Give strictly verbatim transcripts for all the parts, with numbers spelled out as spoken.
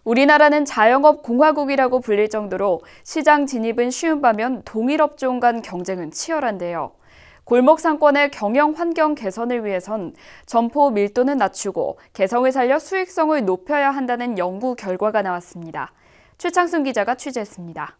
우리나라는 자영업 공화국이라고 불릴 정도로 시장 진입은 쉬운 반면 동일업종 간 경쟁은 치열한데요. 골목 상권의 경영 환경 개선을 위해선 점포 밀도는 낮추고 개성을 살려 수익성을 높여야 한다는 연구 결과가 나왔습니다. 최창순 기자가 취재했습니다.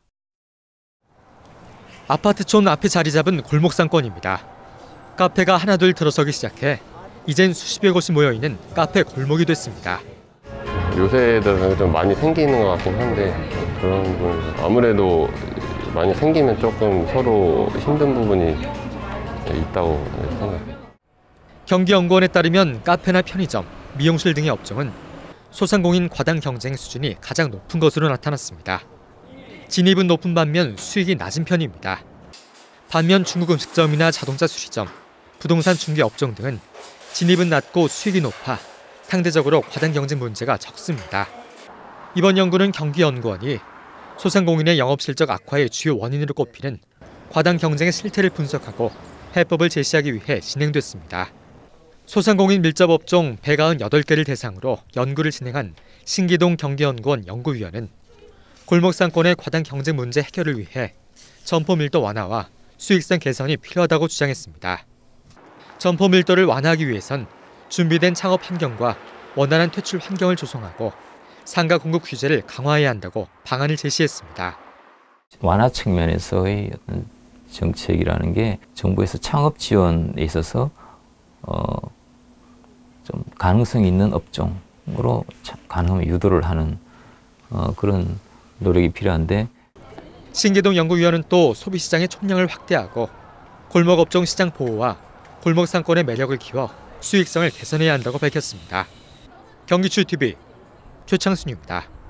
아파트촌 앞에 자리 잡은 골목 상권입니다. 카페가 하나둘 들어서기 시작해 이젠 수십여 곳이 모여있는 카페 골목이 됐습니다. 요새 들어서 좀 많이 생기는 것 같긴 한데 그런 부분 아무래도 많이 생기면 조금 서로 힘든 부분이 있다고 생각해요. 경기연구원에 따르면 카페나 편의점, 미용실 등의 업종은 소상공인 과당 경쟁 수준이 가장 높은 것으로 나타났습니다. 진입은 높은 반면 수익이 낮은 편입니다. 반면 중국 음식점이나 자동차 수리점, 부동산 중개 업종 등은 진입은 낮고 수익이 높아 상대적으로 과당 경쟁 문제가 적습니다. 이번 연구는 경기연구원이 소상공인의 영업 실적 악화의 주요 원인으로 꼽히는 과당 경쟁의 실태를 분석하고 해법을 제시하기 위해 진행됐습니다. 소상공인 밀접 업종 백구십팔 개를 대상으로 연구를 진행한 신기동 경기연구원 연구위원은 골목 상권의 과당 경쟁 문제 해결을 위해 점포 밀도 완화와 수익성 개선이 필요하다고 주장했습니다. 점포 밀도를 완화하기 위해선 준비된 창업 환경과 원활한 퇴출 환경을 조성하고 상가 공급 규제를 강화해야 한다고 방안을 제시했습니다. 완화 측면에서의 어떤 정책이라는 게 정부에서 창업 지원에 있어서 어, 좀 가능성이 있는 업종으로 가능하면 유도를 하는 어, 그런 노력이 필요한데 신기동 연구위원은 또 소비시장의 총량을 확대하고 골목업종 시장 보호와 골목 상권의 매력을 키워 수익성을 개선해야 한다고 밝혔습니다. 경기추 티비 최창순입니다.